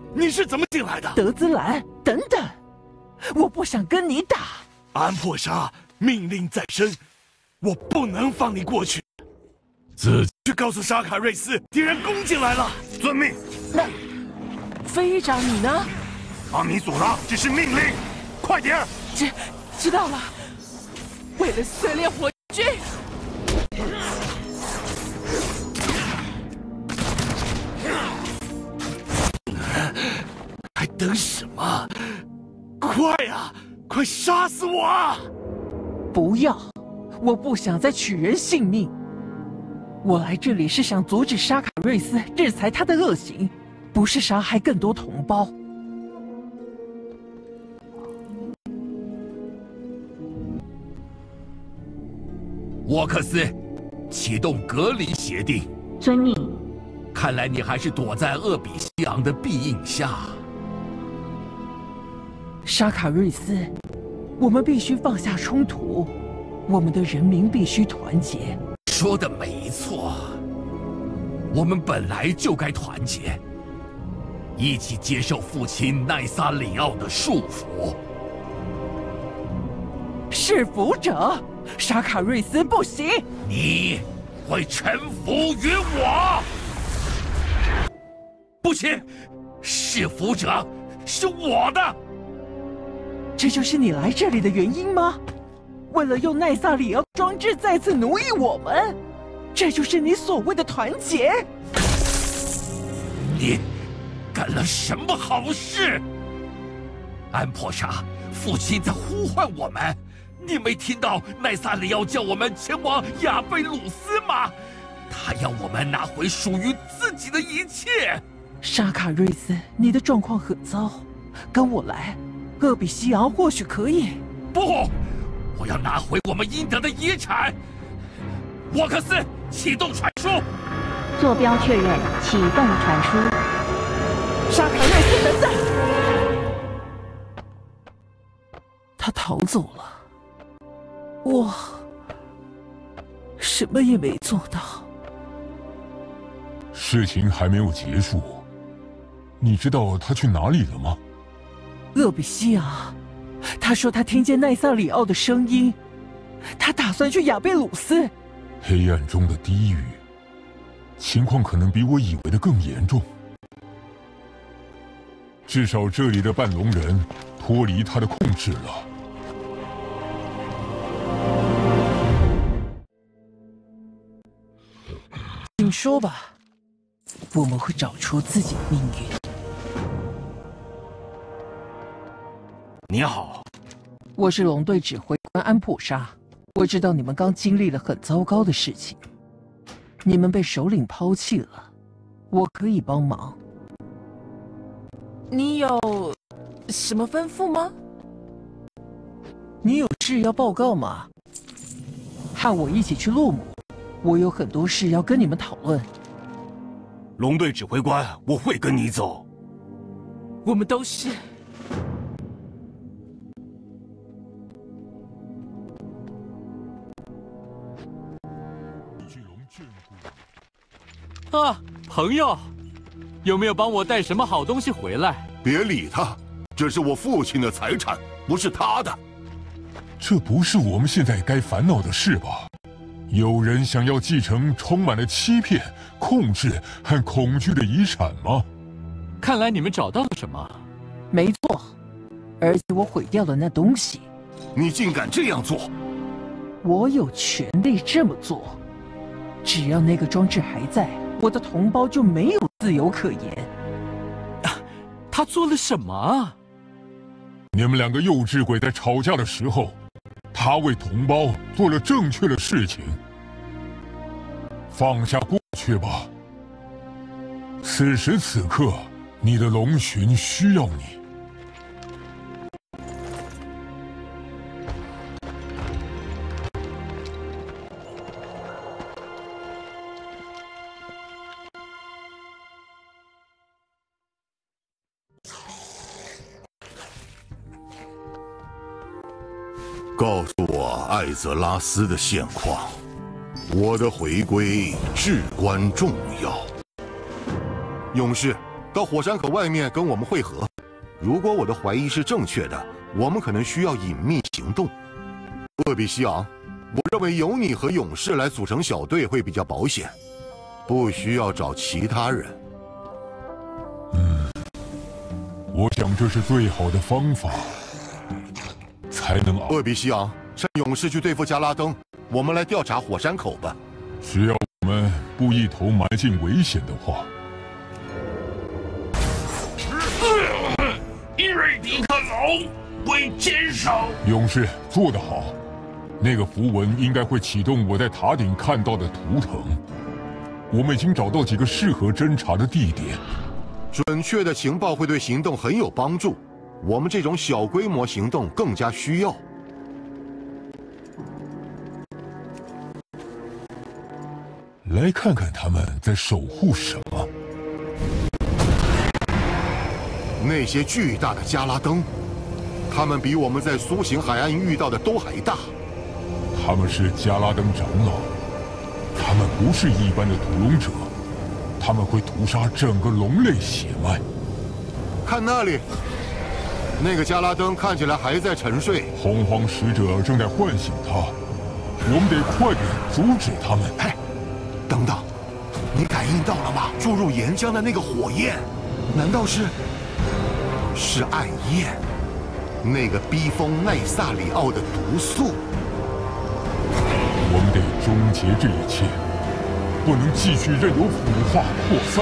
你是怎么进来的？ 德兹兰，等等，我不想跟你打。 安珀沙，命令在身，我不能放你过去。自己去告诉沙卡瑞斯，敌人攻进来了。遵命。 那飞长你呢？ 阿米索拉，这是命令，快点！ 知道了。为了碎裂火炬。 还等什么？快呀！快杀死我啊！ 不要！我不想再取人性命。我来这里是想阻止沙卡瑞斯制裁他的恶行，不是杀害更多同胞。 沃克斯，启动隔离协定。 遵命。 看来你还是躲在厄比西昂的庇荫下。 沙卡瑞斯，我们必须放下冲突，我们的人民必须团结。 说的没错，我们本来就该团结，一起接受父亲奈萨里奥的束缚。 弑俘者，沙卡瑞斯不行， 你会臣服于我。不行，弑俘者是我的。 这就是你来这里的原因吗？为了用奈萨里奥装置再次奴役我们，这就是你所谓的团结？ 你干了什么好事？安珀沙，父亲在呼唤我们，你没听到奈萨里奥叫我们前往亚贝鲁斯吗？他要我们拿回属于自己的一切。 沙卡瑞斯，你的状况很糟，跟我来。 厄比西昂或许可以。 不，我要拿回我们应得的遗产。沃克斯，启动传输。 坐标确认，启动传输。 沙卡瑞斯，等等！他逃走了，我什么也没做到。 事情还没有结束，你知道他去哪里了吗？ 厄比西昂，他说他听见奈萨里奥的声音，他打算去亚贝鲁斯。 黑暗中的低语，情况可能比我以为的更严重。至少这里的半龙人脱离他的控制了。 请说吧，我们会找出自己的命运。 你好， 我是龙队指挥官安普沙。我知道你们刚经历了很糟糕的事情，你们被首领抛弃了，我可以帮忙。你有什么吩咐吗？你有事要报告吗？和我一起去洛姆，我有很多事要跟你们讨论。 龙队指挥官，我会跟你走。 我们都是。 啊，朋友，有没有帮我带什么好东西回来？ 别理他，这是我父亲的财产，不是他的。 这不是我们现在该烦恼的事吧？有人想要继承充满了欺骗、控制和恐惧的遗产吗？ 看来你们找到了什么？ 没错，而且我毁掉了那东西。 你竟敢这样做！ 我有权利这么做。只要那个装置还在。 我的同胞就没有自由可言。 他做了什么啊？ 你们两个幼稚鬼在吵架的时候，他为同胞做了正确的事情。放下过去吧。此时此刻，你的龙群需要你。 告诉我艾泽拉斯的现况，我的回归至关重要。勇士， 到火山口外面跟我们会合。如果我的怀疑是正确的，我们可能需要隐秘行动。厄比西昂，我认为由你和勇士来组成小队会比较保险，不需要找其他人。 我想这是最好的方法，才能厄比西昂，趁勇士去对付加拉登，我们来调查火山口吧。 只要我们不一头埋进危险的话。 伊瑞迪克龙为坚守。 勇士做得好，那个符文应该会启动我在塔顶看到的图腾。我们已经找到几个适合侦查的地点。 准确的情报会对行动很有帮助，我们这种小规模行动更加需要。 来看看他们在守护什么。 那些巨大的加拉登，他们比我们在苏醒海岸遇到的都还大。 他们是加拉登长老，他们不是一般的屠龙者，他们会屠杀整个龙类血脉。 看那里，那个加拉登看起来还在沉睡。 洪荒使者正在唤醒他，我们得快点阻止他们。 嘿，等等，你感应到了吗？注入岩浆的那个火焰，难道是暗焰？那个逼疯奈萨里奥的毒素。 我们得终结这一切，不能继续任由腐化扩散。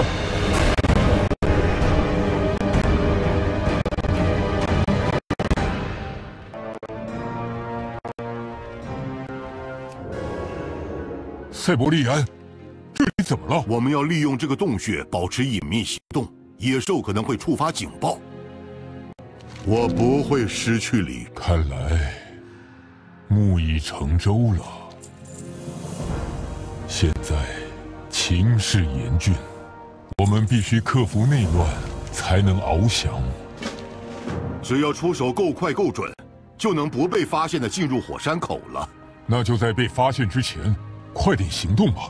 塞伯利安，这里怎么了？ 我们要利用这个洞穴保持隐秘行动，野兽可能会触发警报。我不会失去理。 看来木已成舟了。现在情势严峻，我们必须克服内乱，才能翱翔。 只要出手够快够准，就能不被发现的进入火山口了。 那就在被发现之前，快点行动吧。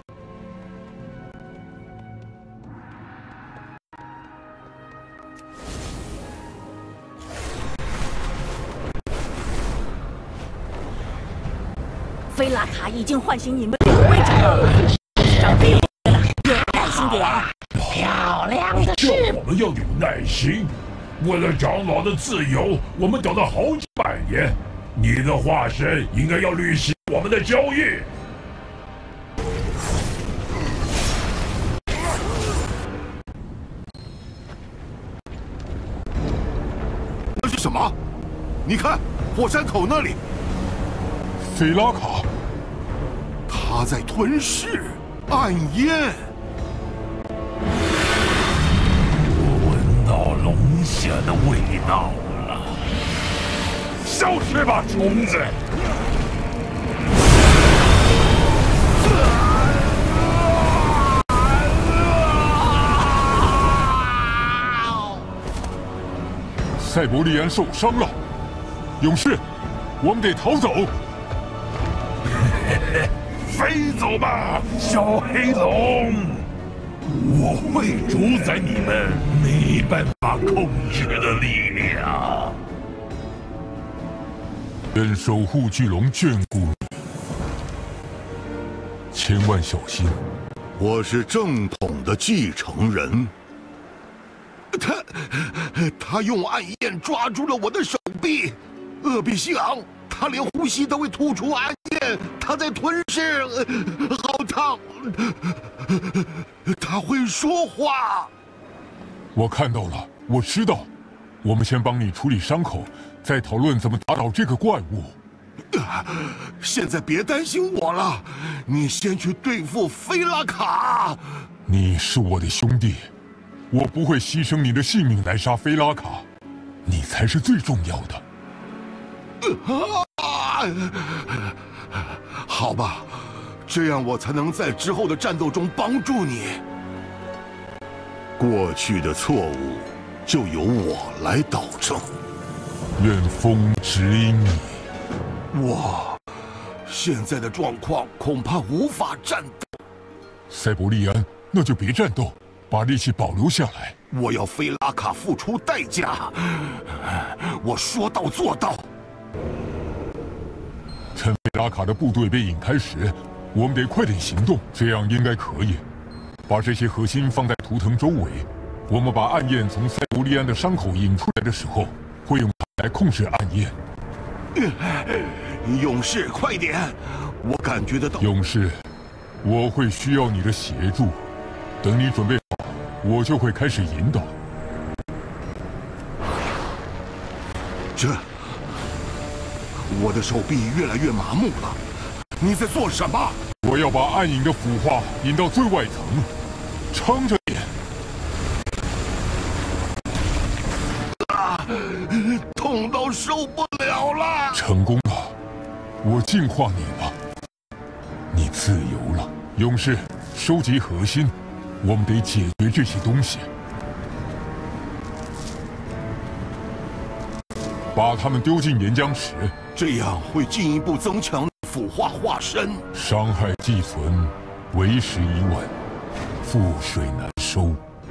菲拉卡已经唤醒你们两位长老了，长辈了，有耐心点。漂亮的事， 我们要有耐心。为了长老的自由，我们等了好几百年。你的化身应该要履行我们的交易。 那是什么？你看，火山口那里。 菲拉卡， 他在吞噬暗焰。 我闻到龙血的味道了。消失吧，虫子！ 塞伯利安受伤了，勇士，我们得逃走。 飞走吧，小黑龙！我会主宰你们没办法控制的力量。 愿守护巨龙眷顾你，千万小心。 我是正统的继承人。他用暗焰抓住了我的手臂，厄比西昂。他连呼吸都会吐出暗焰，他在吞噬，好烫！他会说话。 我看到了，我知道。我们先帮你处理伤口，再讨论怎么打倒这个怪物。 现在别担心我了，你先去对付菲拉卡。 你是我的兄弟，我不会牺牲你的性命来杀菲拉卡，你才是最重要的。 好吧，这样我才能在之后的战斗中帮助你。过去的错误就由我来导正。 愿风指引你。 我现在的状况恐怕无法战斗。 塞伯利安，那就别战斗，把力气保留下来。 我要菲拉卡付出代价。我说到做到。 趁菲拉卡的部队被引开时，我们得快点行动，这样应该可以。把这些核心放在图腾周围，我们把暗焰从塞伯利安的伤口引出来的时候，会用它来控制暗焰。 勇士，快点！我感觉得到。 勇士，我会需要你的协助。等你准备好，我就会开始引导。 我的手臂越来越麻木了。你在做什么？ 我要把暗影的腐化引到最外层，撑着点。 痛到受不了了！ 成功了，我净化你了，你自由了。勇士，收集核心，我们得解决这些东西，把它们丢进岩浆池， 这样会进一步增强腐化化身。 伤害既存，为时已晚，覆水难收。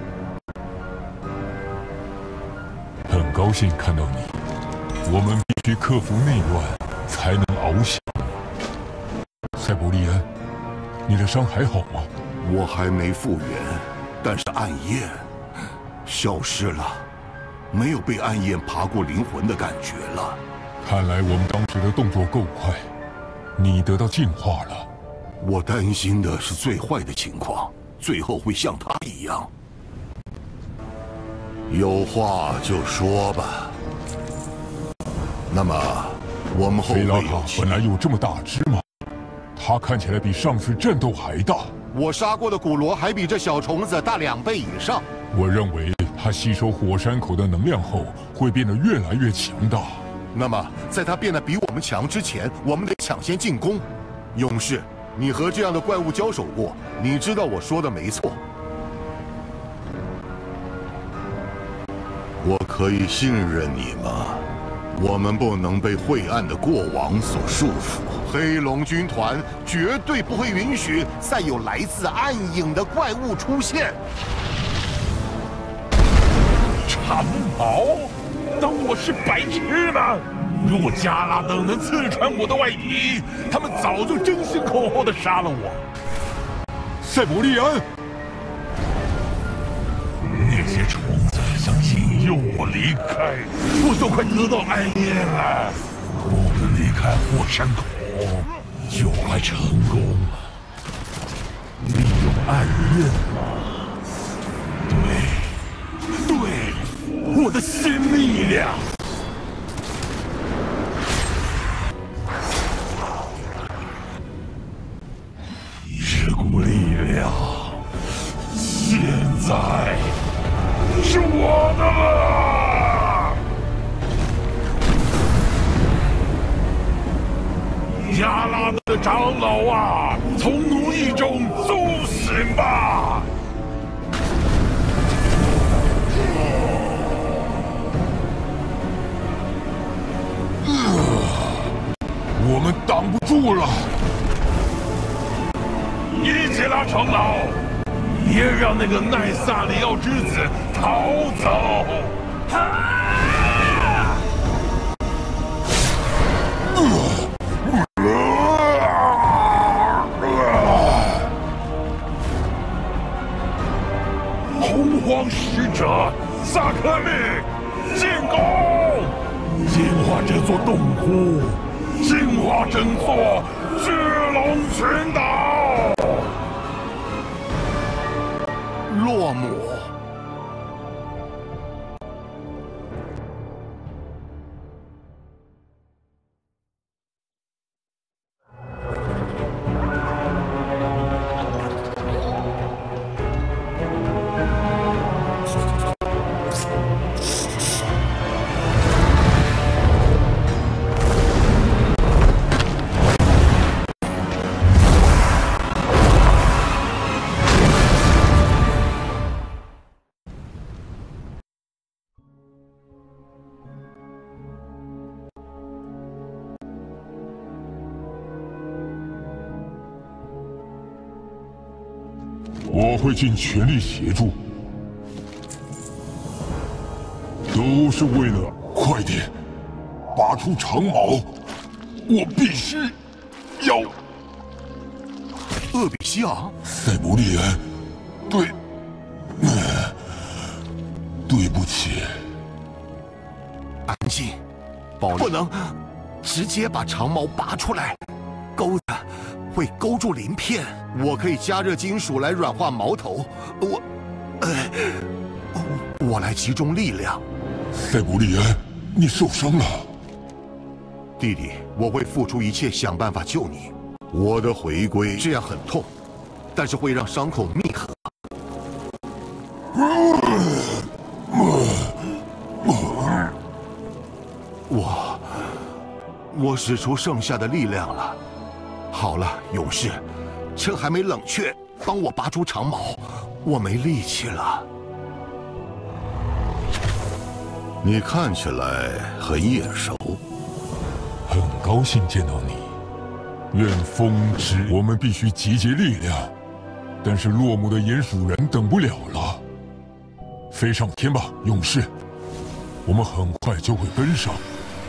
很高兴看到你，我们必须克服内乱，才能翱翔。塞伯利安，你的伤还好吗？ 我还没复原，但是暗焰消失了，没有被暗焰爬过灵魂的感觉了。 看来我们当时的动作够快，你得到净化了。 我担心的是最坏的情况，最后会像他一样。有话就说吧。那么，我们后会有期。 本来有这么大只吗？它看起来比上次战斗还大。 我杀过的古罗还比这小虫子大2倍以上。 我认为它吸收火山口的能量后，会变得越来越强大。 那么，在它变得比我们强之前，我们得抢先进攻。勇士，你和这样的怪物交手过，你知道我说的没错。我可以信任你吗？我们不能被晦暗的过往所束缚。黑龙军团绝对不会允许再有来自暗影的怪物出现。 长矛？当我是白痴吗？如果加拉登能刺穿我的外皮，他们早就争先恐后的杀了我。 塞伯利安， 那些虫子想引诱我离开，我都快得到暗焰了。我们离开火山口就快成功了。利用暗焰吗？对，我的新力量。这股力量现在是我的了！加拉的长老啊，从奴役中苏醒吧！ 我们挡不住了！ 伊杰拉长老，别让那个奈萨里奥之子逃走！洪荒使者萨克利，进攻！净化这座洞窟，净化整座巨龙群岛！ 洛姆。 我会尽全力协助。 都是为了快点拔出长矛。我必须要。 厄比西昂， 塞伯利安，对不起。 安静，不能直接把长矛拔出来，钩子会勾住鳞片。我可以加热金属来软化矛头，我来集中力量。 塞伯利安，你受伤了。 弟弟，我会付出一切想办法救你。我的回归这样很痛，但是会让伤口密合。我使出剩下的力量了。好了，勇士，趁还没冷却，帮我拔出长矛，我没力气了。 你看起来很眼熟。 很高兴见到你。愿风之，我们必须集结力量，但是落幕的鼹鼠人等不了了。飞上天吧，勇士，我们很快就会跟上。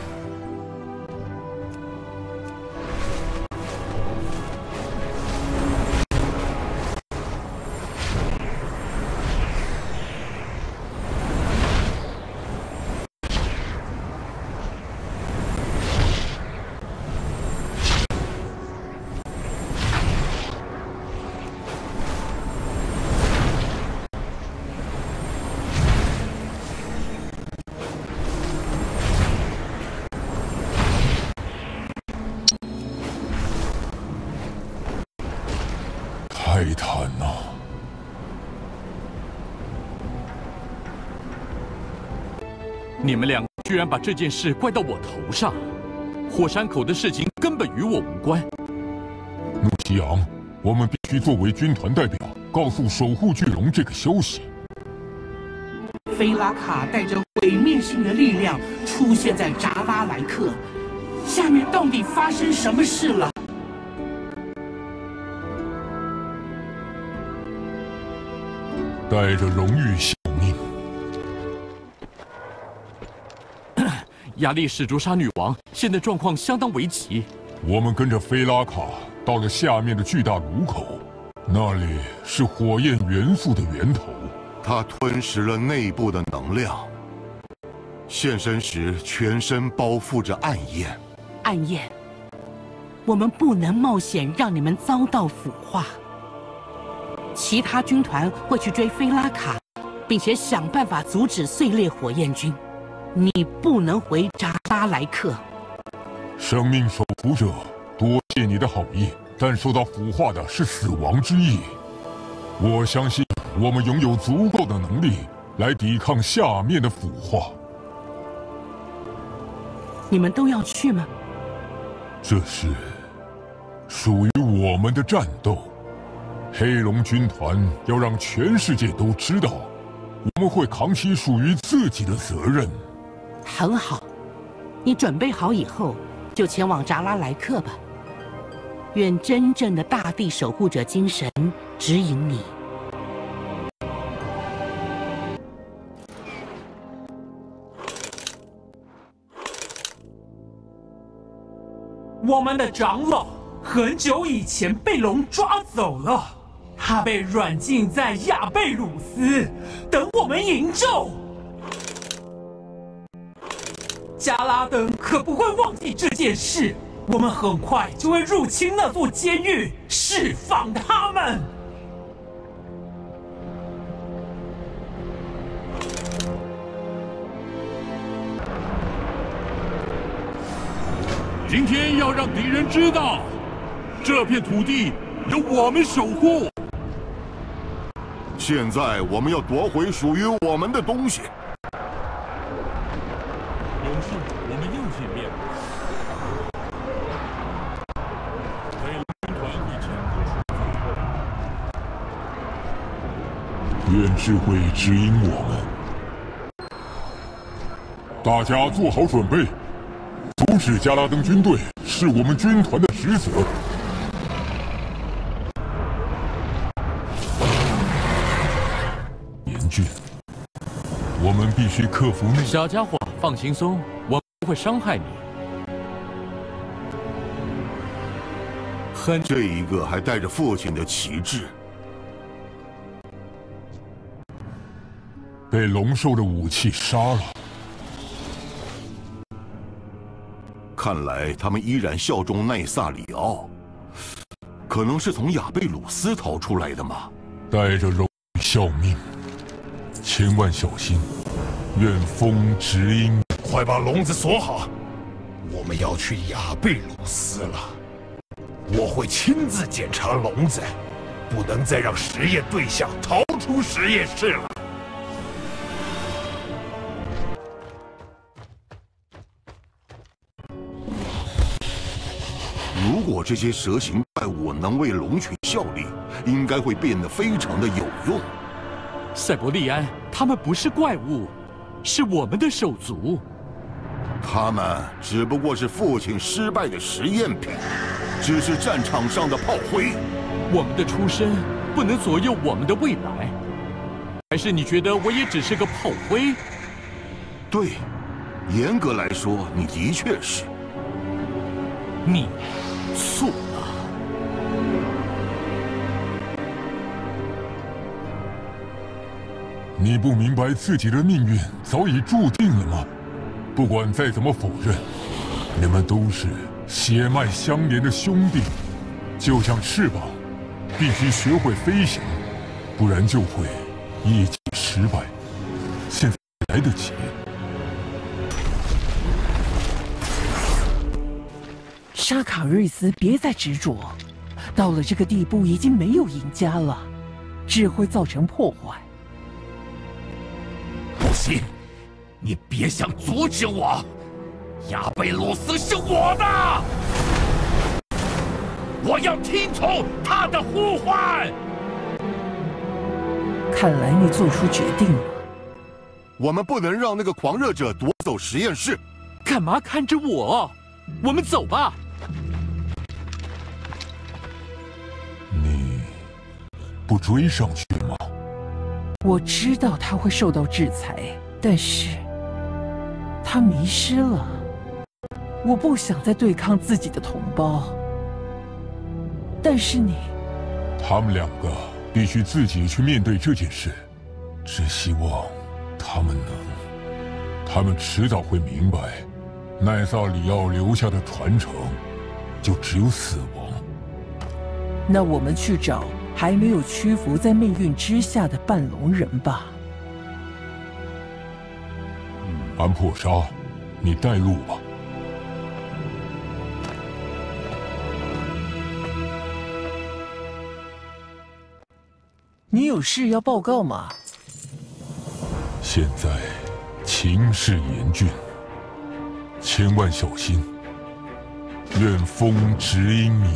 泰坦呐！ 你们两个居然把这件事怪到我头上，火山口的事情根本与我无关。 怒奇昂，我们必须作为军团代表，告诉守护巨龙这个消息。 菲拉卡带着毁灭性的力量出现在扎拉莱克，下面到底发生什么事了？ 带着荣誉效命。 亚历史卓莎女王现在状况相当危急。 我们跟着菲拉卡到了下面的巨大炉口，那里是火焰元素的源头。 它吞噬了内部的能量，现身时全身包覆着暗焰。 暗焰，我们不能冒险让你们遭到腐化。其他军团会去追菲拉卡，并且想办法阻止碎裂火焰军。你不能回扎拉莱克。 生命守护者，多谢你的好意，但受到腐化的是死亡之意。我相信我们拥有足够的能力来抵抗下面的腐化。 你们都要去吗？ 这是属于我们的战斗。黑龙军团要让全世界都知道，我们会扛起属于自己的责任。 很好，你准备好以后就前往扎拉莱克吧。愿真正的大地守护者精神指引你。 我们的长老很久以前被龙抓走了。他被软禁在亚贝鲁斯，等我们营救。加拉登可不会忘记这件事，我们很快就会入侵那座监狱，释放他们。 今天要让敌人知道，这片土地由我们守护。 现在我们要夺回属于我们的东西。 勇士，我们又见面了。黑龙军团会前部愿智慧指引我们。大家做好准备，阻止加拉登军队是我们军团的职责。我我们必须克服那…… 小家伙，放轻松，我不会伤害你。 这一个还带着父亲的旗帜， 被龙兽的武器杀了。 看来他们依然效忠奈萨里奥，可能是从亚贝鲁斯逃出来的吗？ 带着荣誉效命，千万小心，愿风指引。 快把笼子锁好，我们要去亚贝鲁斯了。我会亲自检查笼子，不能再让实验对象逃出实验室了。 如果这些蛇形怪物能为龙群效力，应该会变得非常的有用。 塞伯利安，他们不是怪物，是我们的手足。 他们只不过是父亲失败的实验品，只是战场上的炮灰。 我们的出身不能左右我们的未来，还是你觉得我也只是个炮灰？ 对，严格来说，你的确是。 你错了。 你不明白自己的命运早已注定了吗？不管再怎么否认，你们都是血脉相连的兄弟，就像翅膀，必须学会飞翔，不然就会一起失败。现在来得及。 沙卡瑞斯，别再执着，到了这个地步，已经没有赢家了，只会造成破坏。 不行，你别想阻止我！亚贝鲁斯是我的，我要听从他的呼唤。 看来你做出决定了。 我们不能让那个狂热者夺走实验室。 干嘛看着我？我们走吧。 你不追上去吗？ 我知道他会受到制裁，但是他迷失了。我不想再对抗自己的同胞，但是你…… 他们两个必须自己去面对这件事。只希望他们能……他们迟早会明白，奈萨里奥留下的传承，就只有死亡。 那我们去找还没有屈服在命运之下的半龙人吧。 安珀莎，你带路吧。 你有事要报告吗？ 现在情势严峻，千万小心。愿风指引你。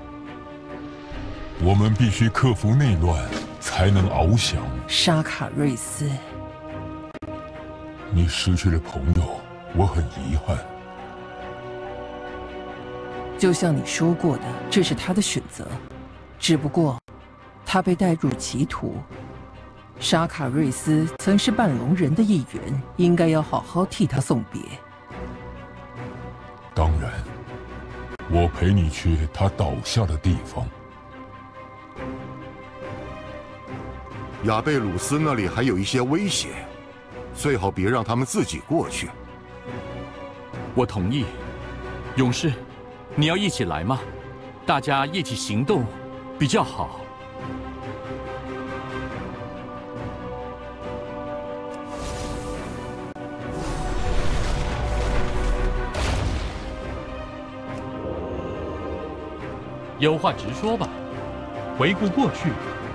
我们必须克服内乱，才能翱翔。 沙卡瑞斯， 你失去了朋友，我很遗憾。 就像你说过的，这是他的选择，只不过他被带入歧途。沙卡瑞斯曾是半龙人的一员，应该要好好替他送别。 当然，我陪你去他倒下的地方。 亚贝鲁斯那里还有一些威胁，最好别让他们自己过去。 我同意。勇士，你要一起来吗？大家一起行动比较好。有话直说吧。回顾过去，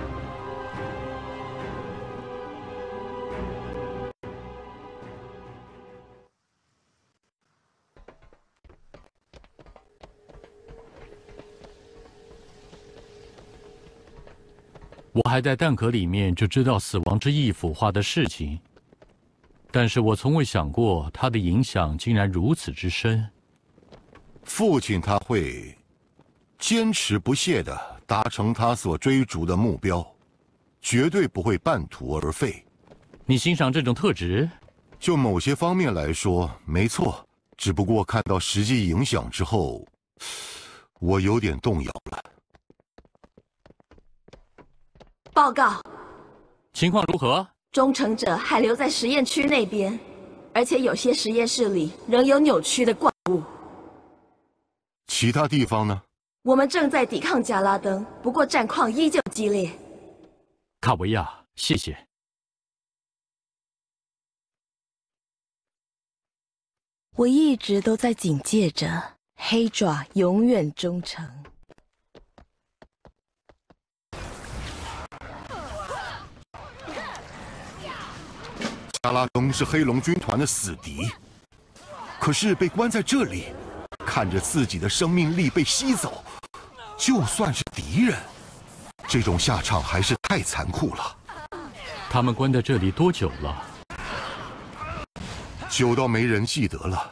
我还在蛋壳里面就知道死亡之翼腐化的事情，但是我从未想过它的影响竟然如此之深。 父亲他会坚持不懈地达成他所追逐的目标，绝对不会半途而废。 你欣赏这种特质？ 就某些方面来说，没错。只不过看到实际影响之后，我有点动摇了。 报告， 情况如何？ 忠诚者还留在实验区那边，而且有些实验室里仍有扭曲的怪物。 其他地方呢？ 我们正在抵抗加拉登，不过战况依旧激烈。 卡维亚，谢谢。 我一直都在警戒着，黑爪永远忠诚。 加拉登是黑龙军团的死敌，可是被关在这里，看着自己的生命力被吸走，就算是敌人，这种下场还是太残酷了。 他们关在这里多久了？ 久到没人记得了。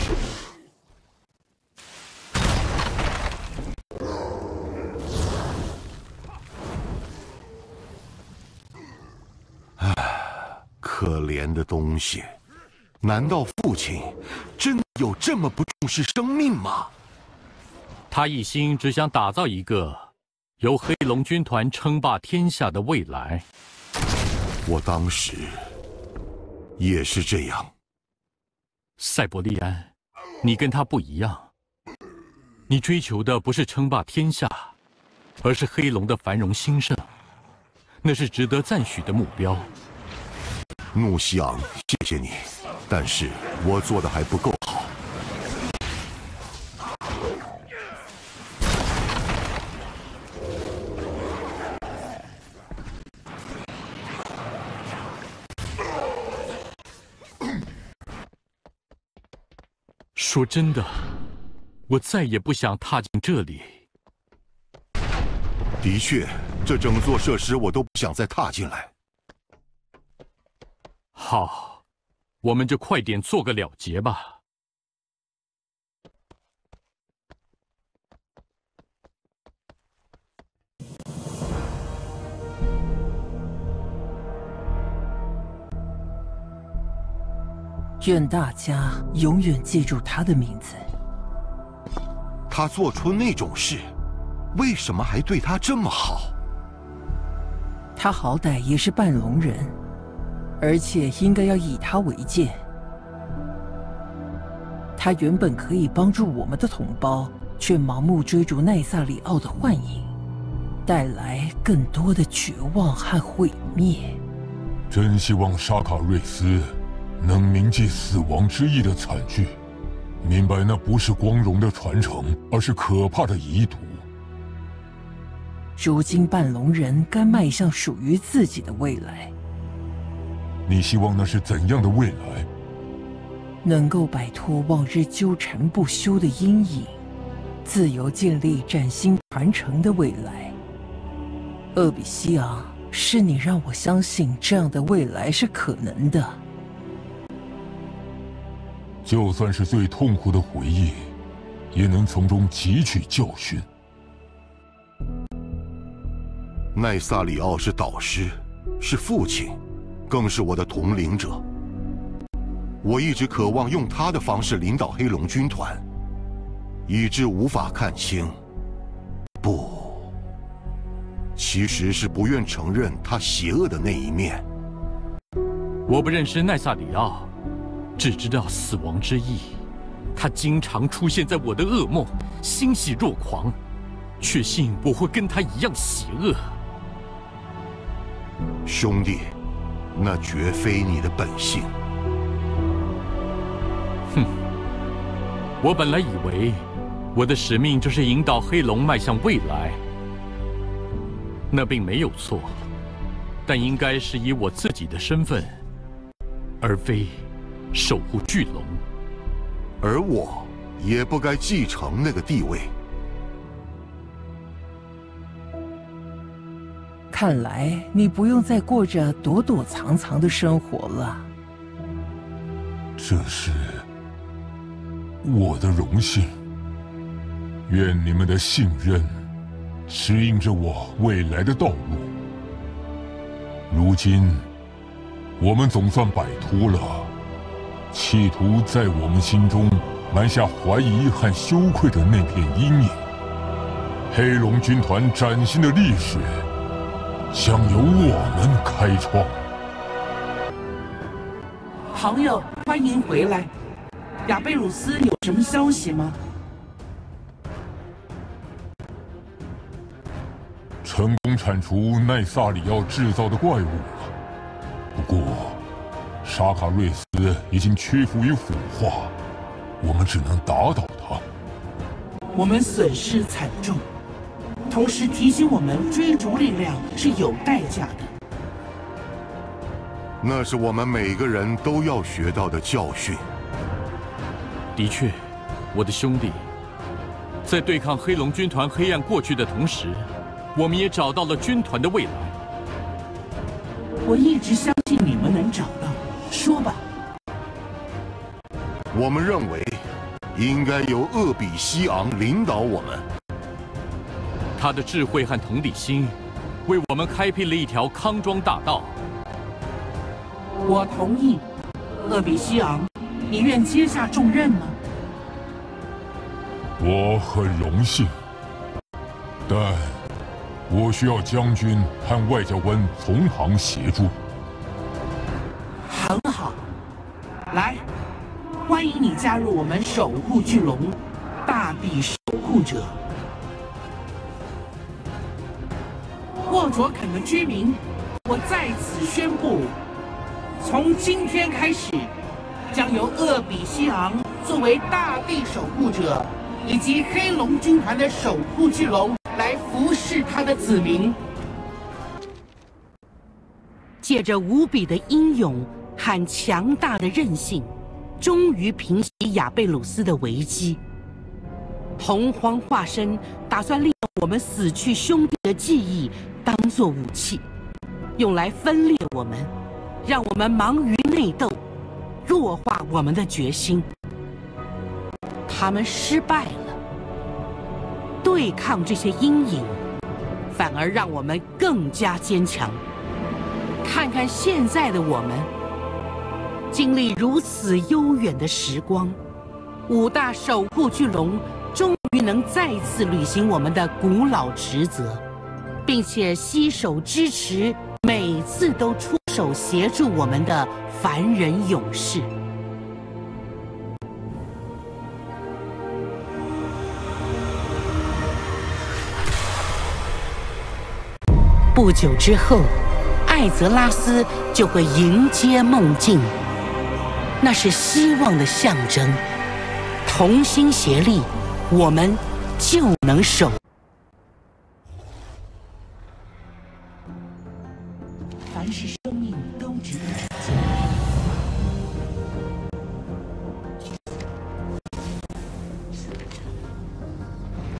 可怜的东西，难道父亲真的有这么不重视生命吗？ 他一心只想打造一个由黑龙军团称霸天下的未来。 我当时也是这样。 塞伯利安，你跟他不一样，你追求的不是称霸天下，而是黑龙的繁荣兴盛，那是值得赞许的目标。 怒西昂，谢谢你，但是我做的还不够好。 说真的，我再也不想踏进这里。 的确，这整座设施我都不想再踏进来。 好，我们就快点做个了结吧。 愿大家永远记住他的名字。 他做出那种事，为什么还对他这么好？ 他好歹也是半龙人。而且应该要以他为鉴。他原本可以帮助我们的同胞，却盲目追逐奈萨里奥的幻影，带来更多的绝望和毁灭。 真希望沙卡瑞斯能铭记死亡之翼的惨剧，明白那不是光荣的传承，而是可怕的遗毒。 如今半龙人该迈向属于自己的未来。 你希望那是怎样的未来？ 能够摆脱往日纠缠不休的阴影，自由建立崭新传承的未来。厄比西昂，是你让我相信这样的未来是可能的。 就算是最痛苦的回忆，也能从中汲取教训。 奈萨里奥是导师，是父亲，更是我的统领者。我一直渴望用他的方式领导黑龙军团，以致无法看清。不，其实是不愿承认他邪恶的那一面。 我不认识奈萨里奥，只知道死亡之翼。他经常出现在我的噩梦，欣喜若狂，确信我会跟他一样邪恶。 兄弟，那绝非你的本性。 哼，我本来以为我的使命就是引导黑龙迈向未来，那并没有错，但应该是以我自己的身份，而非守护巨龙。 而我也不该继承那个地位。 看来你不用再过着躲躲藏藏的生活了。 这是我的荣幸。愿你们的信任指引着我未来的道路。如今， 我们总算摆脱了企图在我们心中埋下怀疑和羞愧的那片阴影。黑龙军团崭新的历史将由我们开创。 朋友，欢迎回来。亚贝鲁斯有什么消息吗？ 成功铲除奈萨里奥制造的怪物了，不过沙卡瑞斯已经屈服于腐化，我们只能打倒他。 我们损失惨重，同时提醒我们追逐力量是有代价的。 那是我们每个人都要学到的教训。 的确，我的兄弟，在对抗黑龙军团黑暗过去的同时，我们也找到了军团的未来。 我一直相信你们能找到。说吧。 我们认为，应该由厄比西昂领导我们。 他的智慧和同理心，为我们开辟了一条康庄大道。 我同意。厄比西昂，你愿接下重任吗？ 我很荣幸，但我需要将军和外交官从旁协助。 很好，来，欢迎你加入我们守护巨龙，大地守护者。沃卓肯的居民，我在此宣布，从今天开始，将由厄比西昂作为大地守护者，以及黑龙军团的守护巨龙来服侍他的子民。借着无比的英勇和强大的韧性，终于平息亚贝鲁斯的危机。洪荒化身打算利用我们死去兄弟的记忆当作武器，用来分裂我们，让我们忙于内斗，弱化我们的决心。他们失败了，对抗这些阴影，反而让我们更加坚强。看看现在的我们，经历如此悠远的时光，5大守护巨龙终于能再次履行我们的古老职责，并且携手支持每次都出手协助我们的凡人勇士。不久之后，艾泽拉斯就会迎接梦境，那是希望的象征。同心协力，我们就能守。凡是生命都值得追求。